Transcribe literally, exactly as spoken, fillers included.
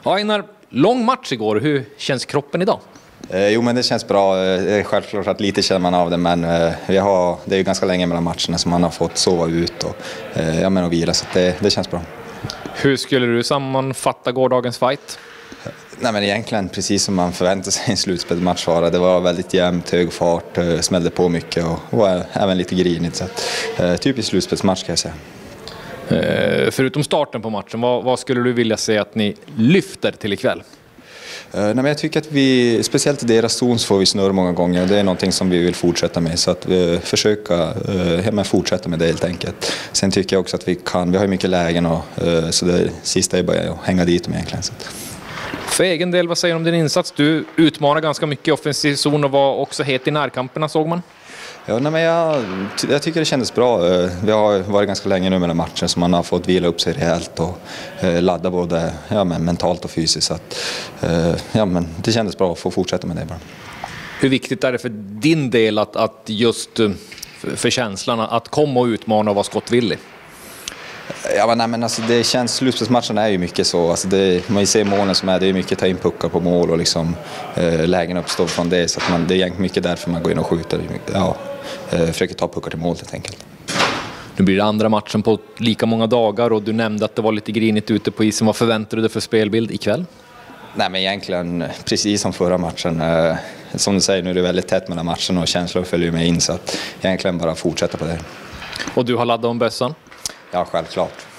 Ja, Einar, lång match igår. Hur känns kroppen idag? Eh, jo, men det känns bra. Det är självklart att lite känner man av det, men eh, vi har, det är ju ganska länge mellan matcherna så man har fått sova ut och, eh, ja, men och vila, så det, det känns bra. Hur skulle du sammanfatta gårdagens fight? Nej, men egentligen precis som man förväntar sig en slutspelsmatch vara. Det var väldigt jämnt, hög fart, smällde på mycket och, och även lite grinigt. Så att, eh, typisk slutspelsmatch kan jag säga. Eh, förutom starten på matchen, vad, vad skulle du vilja säga att ni lyfter till ikväll? Uh, nej, men jag tycker att vi, speciellt i deras zon, får vi snurr många gånger. Det är någonting som vi vill fortsätta med, så att vi försöka uh, ja, fortsätta med det helt enkelt. Sen tycker jag också att vi kan, vi har mycket lägen och uh, så det sista är bara att hänga dit dem egentligen. Så. För egen del, vad säger du om din insats? Du utmanar ganska mycket i offensiv zon och var också het i närkamperna, såg man. Ja, nej, men jag, jag tycker det kändes bra. Vi har varit ganska länge nu mellan matchen, så man har fått vila upp sig rejält och eh, ladda både ja, men mentalt och fysiskt. Så att, eh, ja, men det kändes bra att få fortsätta med det bara. Hur viktigt är det för din del att, att just för känslan att komma och utmana och vara skottvillig? Ja, men, nej, men alltså, det känns, slutspelsmatcherna är ju mycket så. Alltså, det, man ser målen som är, det är mycket ta in puckar på mål och liksom, eh, lägen uppstår från det. Så att man, det är egentligen mycket därför man går in och skjuter. Ja, eh, försöker ta puckar till mål helt enkelt. Nu blir det andra matchen på lika många dagar och du nämnde att det var lite grinigt ute på isen. Vad förväntar du dig för spelbild ikväll? Nej, men egentligen precis som förra matchen. Eh, som du säger, nu är det väldigt tätt mellan matchen och känslor följer med in, så att egentligen bara fortsätta på det. Och du har laddat om bössan? Ja, självklart.